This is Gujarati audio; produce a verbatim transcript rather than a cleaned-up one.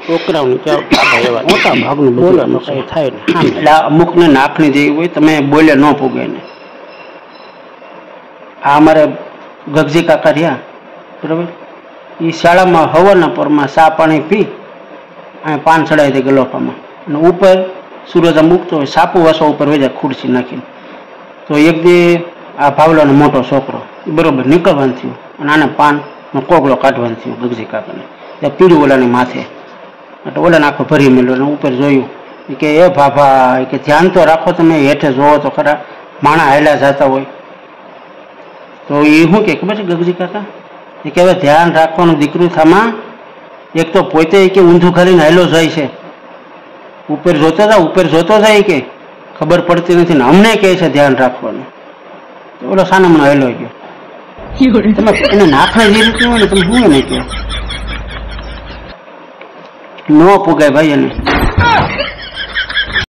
છોકરાઓને કેવા મોટા ભાગનું બોલવાનું કઈ થાય ને એટલે અમુકને નાખણી જેવી હોય તમે બોલે ન પૂગે ને. આ અમારે ગગજી કાકા રહ્યા બરાબર, એ શાળામાં હવાના પરમાં ચા પાણી પી અને પાન ચડાવી દે ગલોફામાં, અને ઉપર સૂરજ મૂકતો હોય સાપુ વાસવા ઉપર વહી જાય ખુરશી નાખીને. તો એક દી આ ભાવલાનો મોટો છોકરો બરોબર નીકળવાનું થયું અને આને પાનનો કોગળો કાઢવાનું થયું ગગજી કાકાને, ત્યાં પીળું ઓલાની માથે, એટલે ઓલાને આખો ભરી મેળ્યો અને ઉપર જોયું કે એ ભાભા કે ધ્યાન તો રાખો તમે, હેઠે જોવો તો ખરા માણા હાલ્યા જતા હોય. તો એ શું કે ખબર છે ગગજી કાકા એ કે હવે ધ્યાન રાખવાનું દીકરું થામાં, એક તો પોતે કે ઊંધું કરીને હાલ્યો જાય છે, ઉપર જોતો જાય ઉપર જોતો જાય કે ખબર પડતી નથી ને અમને કહે છે ધ્યાન રાખવાનું. ઓલો સાનામનો હાલ્યો ગયો. તમે એને નાખણા જે રીતે હોય ને તમે શું એને કહો ન પુગાય ભાઈ એને.